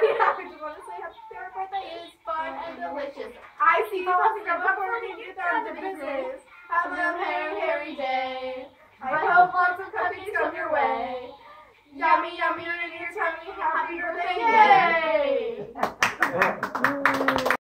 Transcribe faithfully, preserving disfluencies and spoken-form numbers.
I just want to say happy birthday is fun and delicious. I see you talking about before we get down to business. Have a Harry Harry day.